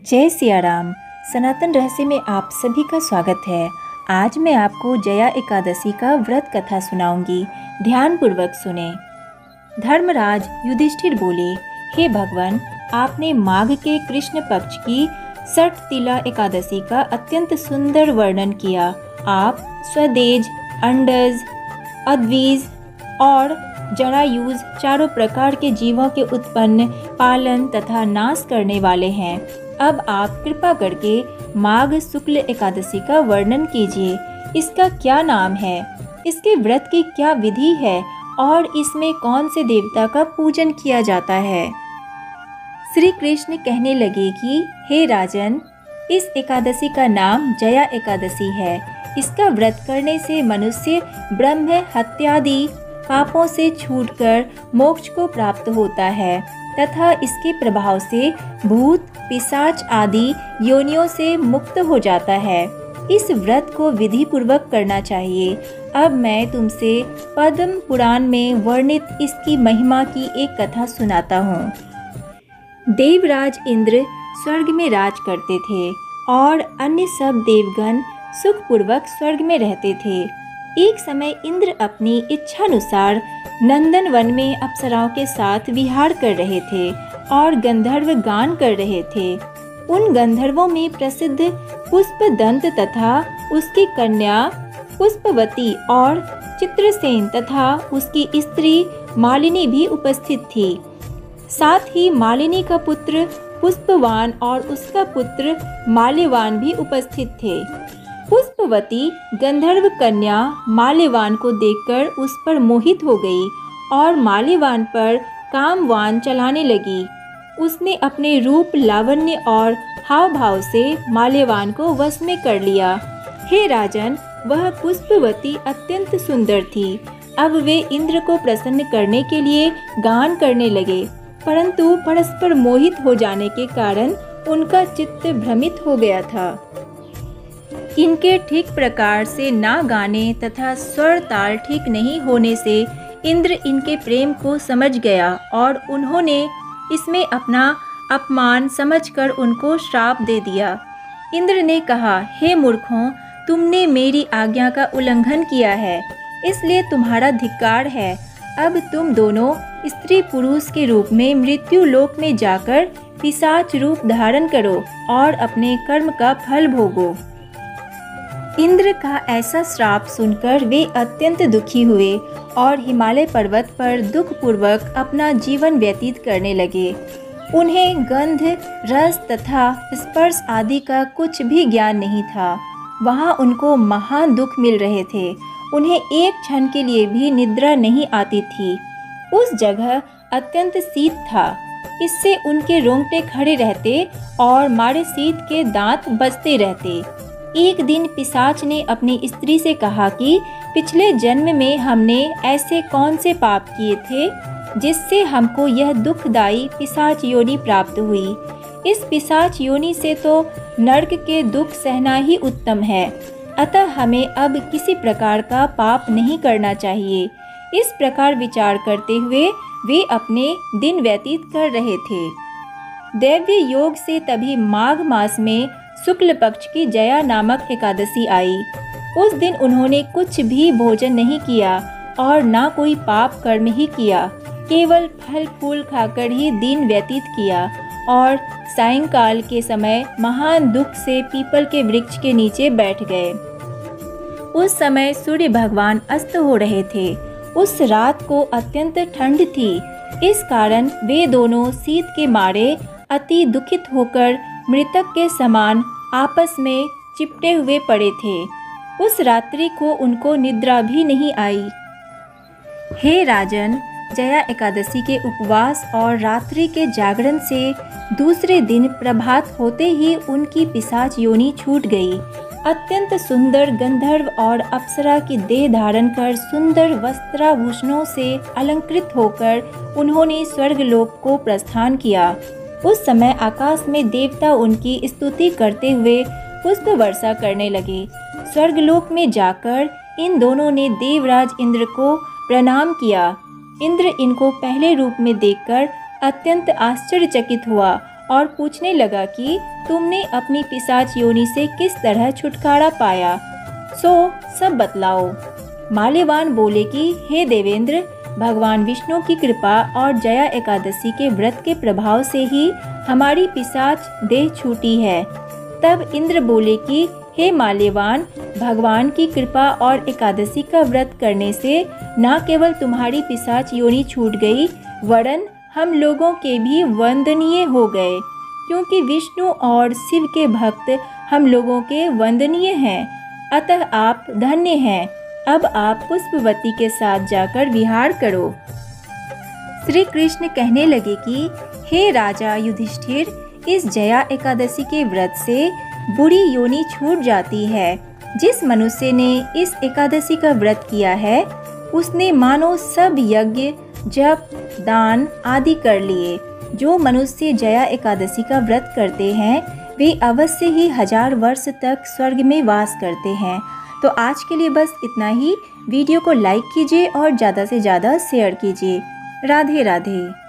जय सिया राम। सनातन रहस्य में आप सभी का स्वागत है। आज मैं आपको जया एकादशी का व्रत कथा सुनाऊंगी। ध्यानपूर्वक सुने। धर्मराज युधिष्ठिर बोले, हे भगवान, आपने माघ के कृष्ण पक्ष की सठतिला एकादशी का अत्यंत सुंदर वर्णन किया। आप स्वदेज, अंडज, अद्वीज और जरायुज चारों प्रकार के जीवों के उत्पन्न, पालन तथा नाश करने वाले हैं। अब आप कृपा करके माघ शुक्ल एकादशी का वर्णन कीजिए। इसका क्या नाम है, इसके व्रत की क्या विधि है और इसमें कौन से देवता का पूजन किया जाता है। श्री कृष्ण कहने लगे कि हे राजन, इस एकादशी का नाम जया एकादशी है। इसका व्रत करने से मनुष्य ब्रह्म हत्यादि पापों से छूटकर मोक्ष को प्राप्त होता है तथा इसके प्रभाव से भूत पिशाच आदि योनियों से मुक्त हो जाता है। इस व्रत को विधि पूर्वक करना चाहिए। अब मैं तुमसे पद्म पुराण में वर्णित इसकी महिमा की एक कथा सुनाता हूँ। देवराज इंद्र स्वर्ग में राज करते थे और अन्य सब देवगण सुखपूर्वक स्वर्ग में रहते थे। एक समय इंद्र अपनी इच्छानुसार नंदन वन में अप्सराओं के साथ विहार कर रहे थे और गंधर्व गान कर रहे थे। उन गंधर्वों में प्रसिद्ध पुष्पदंत तथा उसकी कन्या पुष्पवती और चित्रसेन तथा उसकी स्त्री मालिनी भी उपस्थित थी। साथ ही मालिनी का पुत्र पुष्पवान और उसका पुत्र माल्यवान भी उपस्थित थे। पुष्पवती गंधर्व कन्या माल्यवान को देखकर उस पर मोहित हो गई और माल्यवान पर कामवान चलाने लगी। उसने अपने रूप, लावण्य और हाव भाव से माल्यवान को वश में कर लिया। हे राजन, वह पुष्पवती अत्यंत सुंदर थी। अब वे इंद्र को प्रसन्न करने के लिए गान करने लगे, परंतु परस्पर मोहित हो जाने के कारण उनका चित्त भ्रमित हो गया था। इनके ठीक प्रकार से ना गाने तथा स्वर ताल ठीक नहीं होने से इंद्र इनके प्रेम को समझ गया और उन्होंने इसमें अपना अपमान समझकर उनको श्राप दे दिया। इंद्र ने कहा, हे मूर्खों, तुमने मेरी आज्ञा का उल्लंघन किया है, इसलिए तुम्हारा धिक्कार है। अब तुम दोनों स्त्री पुरुष के रूप में मृत्यु लोक में जाकर पिशाच रूप धारण करो और अपने कर्म का फल भोगो। इंद्र का ऐसा श्राप सुनकर वे अत्यंत दुखी हुए और हिमालय पर्वत पर दुखपूर्वक अपना जीवन व्यतीत करने लगे। उन्हें गंध, रस तथा स्पर्श आदि का कुछ भी ज्ञान नहीं था। वहाँ उनको महान दुख मिल रहे थे। उन्हें एक क्षण के लिए भी निद्रा नहीं आती थी। उस जगह अत्यंत शीत था, इससे उनके रोंगटे खड़े रहते और मारे शीत के दांत बजते रहते। एक दिन पिशाच ने अपनी स्त्री से कहा कि पिछले जन्म में हमने ऐसे कौन से पाप किए थे जिससे हमको यह दुखदायी पिशाच योनि प्राप्त हुई। इस पिशाच योनि से तो नरक के दुख सहना ही उत्तम है, अतः हमें अब किसी प्रकार का पाप नहीं करना चाहिए। इस प्रकार विचार करते हुए वे अपने दिन व्यतीत कर रहे थे। दैव्य योग से तभी माघ मास में शुक्ल पक्ष की जया नामक एकादशी आई। उस दिन उन्होंने कुछ भी भोजन नहीं किया और ना कोई पाप कर्म ही किया, केवल फल फूल खाकर ही दिन व्यतीत किया और सायंकाल के समय महान दुख से पीपल के वृक्ष के नीचे बैठ गए। उस समय सूर्य भगवान अस्त हो रहे थे। उस रात को अत्यंत ठंड थी, इस कारण वे दोनों शीत के मारे अति दुखित होकर मृतक के समान आपस में चिपटे हुए पड़े थे। उस रात्रि को उनको निद्रा भी नहीं आई। हे राजन, जया एकादशी के उपवास और रात्रि के जागरण से दूसरे दिन प्रभात होते ही उनकी पिशाच योनि छूट गई। अत्यंत सुंदर गंधर्व और अप्सरा की देह धारण कर सुंदर वस्त्राभूषणों से अलंकृत होकर उन्होंने स्वर्गलोक को प्रस्थान किया। उस समय आकाश में देवता उनकी स्तुति करते हुए पुष्प वर्षा करने लगे। स्वर्गलोक में जाकर इन दोनों ने देवराज इंद्र को प्रणाम किया। इंद्र इनको पहले रूप में देखकर अत्यंत आश्चर्यचकित हुआ और पूछने लगा कि तुमने अपनी पिशाच योनि से किस तरह छुटकारा पाया, सो सब बतलाओ। माल्यवान बोले कि हे देवेंद्र, भगवान विष्णु की कृपा और जया एकादशी के व्रत के प्रभाव से ही हमारी पिशाच देह छूटी है। तब इंद्र बोले कि हे माल्यवान, भगवान की कृपा और एकादशी का व्रत करने से न केवल तुम्हारी पिशाच योनि छूट गई, वरन हम लोगों के भी वंदनीय हो गए, क्योंकि विष्णु और शिव के भक्त हम लोगों के वंदनीय हैं। अतः आप धन्य हैं। अब आप पुष्पवती के साथ जाकर विहार करो। श्री कृष्ण कहने लगे कि हे राजा युधिष्ठिर, इस जया एकादशी के व्रत से बुरी योनि छूट जाती है। जिस मनुष्य ने इस एकादशी का व्रत किया है, उसने मानो सब यज्ञ, जप, दान आदि कर लिए। जो मनुष्य जया एकादशी का व्रत करते हैं, वे अवश्य ही 1000 वर्ष तक स्वर्ग में वास करते हैं। तो आज के लिए बस इतना ही। वीडियो को लाइक कीजिए और ज़्यादा से ज़्यादा शेयर कीजिए। राधे राधे।